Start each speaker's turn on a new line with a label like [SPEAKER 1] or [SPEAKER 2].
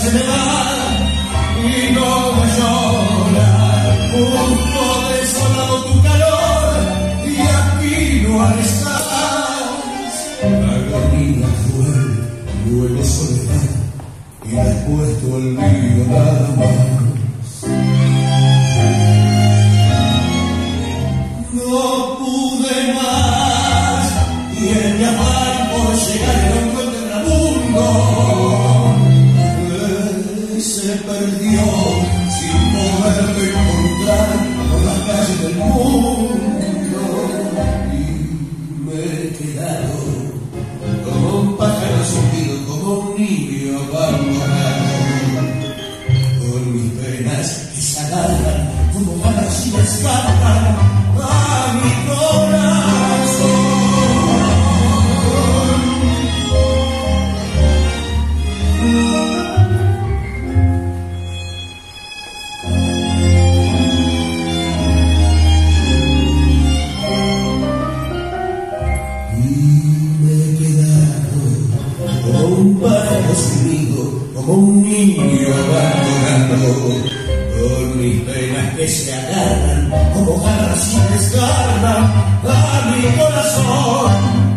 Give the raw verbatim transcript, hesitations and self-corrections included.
[SPEAKER 1] se me va y no me llora. Justo desolado tu calor y aquí no estás. La agonía fue, luego soledad y después tu olvido nada más. No pude más y en mi afán por llegar al encuentro del mundo eh, se perdió sin poderme encontrar por las calles del mundo y me he quedado como un pájaro subido, como un niño abandonado con mis penas que se agarran como ganas y me escapan a mi corazón. Y me he quedado como un pájaro sumido, como un niño abandonado, con mis penas que se agarran como garras y me escarban a mi corazón.